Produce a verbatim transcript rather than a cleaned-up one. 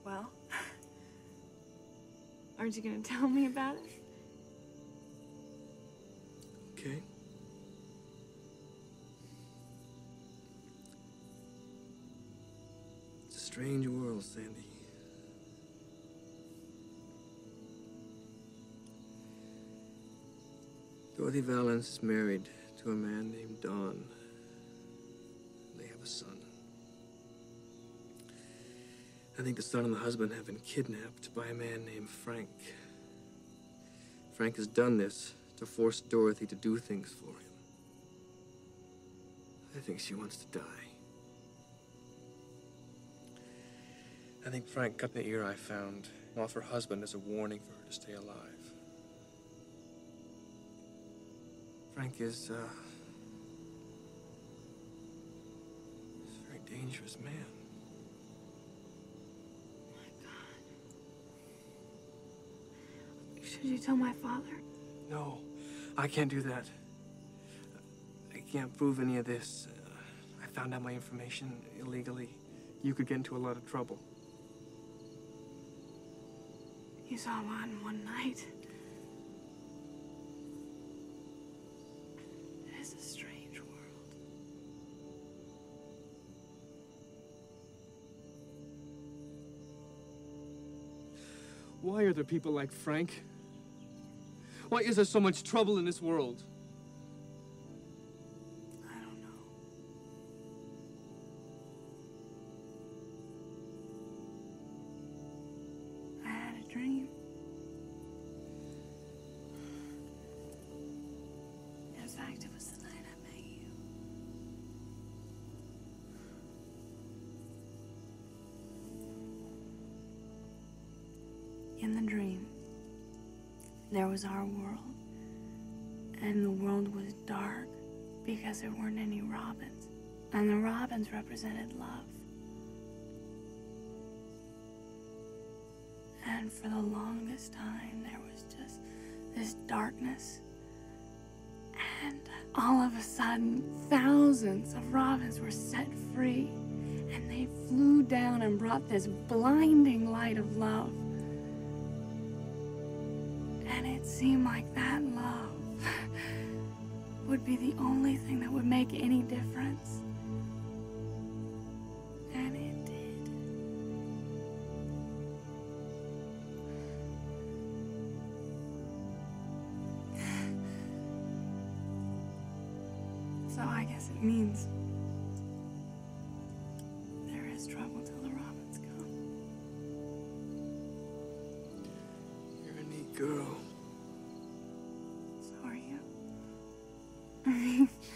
Well, aren't you gonna tell me about it? Okay. It's a strange world, Sandy. Dorothy Valance is married to a man named Don. They have a son. I think the son and the husband have been kidnapped by a man named Frank. Frank has done this to force Dorothy to do things for him. I think she wants to die. I think Frank cut the ear I found off her husband as a warning for her to stay alive. Frank is, uh... he's a very dangerous man. Oh my God. Should you tell my father? No, I can't do that. I can't prove any of this. Uh, I found out my information illegally. You could get into a lot of trouble. You saw a lot in one night. It is a strange world. Why are there people like Frank? Why is there so much trouble in this world? I don't know. I had a dream. In fact, it was the night I met you. In the dream, there was our world, and the world was dark because there weren't any robins, and the robins represented love. And for the longest time, there was just this darkness, and all of a sudden, thousands of robins were set free, and they flew down and brought this blinding light of love. And it seemed like that love would be the only thing that would make any difference. And it did. So I guess it means there is trouble till the robins come. You're a neat girl. So are you. I mean...